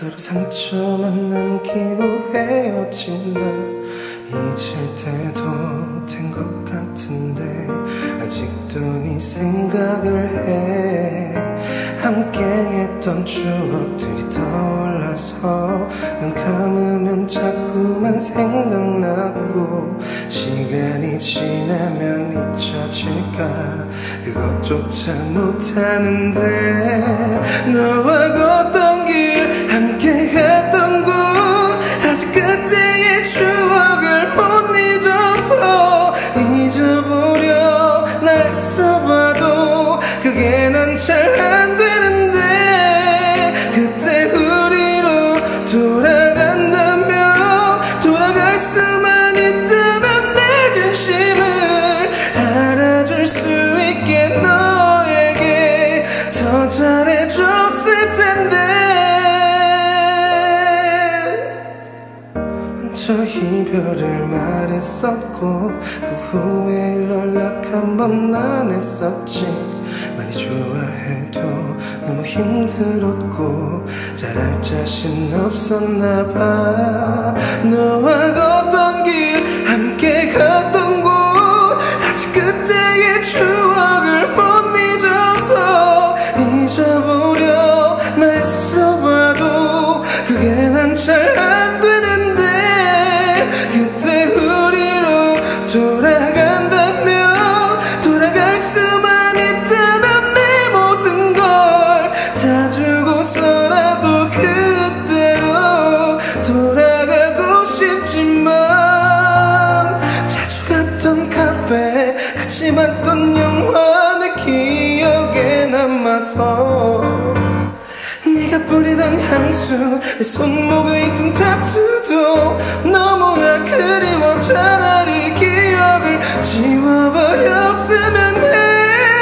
서로 상처만 남기고 헤어진 날 잊을 때도 된 것 같은데 아직도 네 생각을 해. 함께했던 추억들이 떠올라서 눈 감으면 자꾸만 생각나고 시간이 지나면 잊혀질까 그것조차 못하는데 너와 걷던 길 함께 갔던 곳 아직 그때의 추억을 못 잊어서 잊어보려 나 애써봐도 그게 난 잘 안 되는데 그때 우리로 돌아간다면 돌아갈 수만 있다면 내 진심을 알아줄 수 있게 너에게 더 잘해줬을 텐데 먼저 이별을 말했었고 그 후에 연락 한 번 안 했었지. 많이 좋아해도 너무 힘들었고 잘할 자신 없었나 봐. 너와 걷던 길 함께 갔던 곳 아직 그때의 추억을 못 잊어서 잊어보려 나 애써봐도 그게 난 잘 안 되는데 그때 우리로 돌아간다면 돌아갈 수만 있다면 내 모든 걸 다 주고서라도 그때로 돌아가고 싶지만 자주 갔던 카페 같이 봤던 영화 내 기억에 남아서 네가 뿌리던 향수 내 손목에 있던 타투도 너무나 그리워. 차라리 기억을 지워버렸으면 해.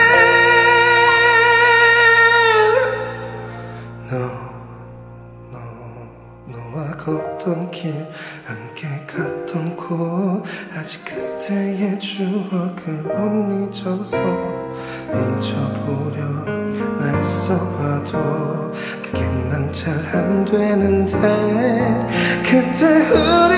너와 걷던 길 함께 갔던 곳 아직 그때의 추억을 못 잊어서 잊어보려 나 애써봐도 그게 난 잘 안 되는데 그때 우리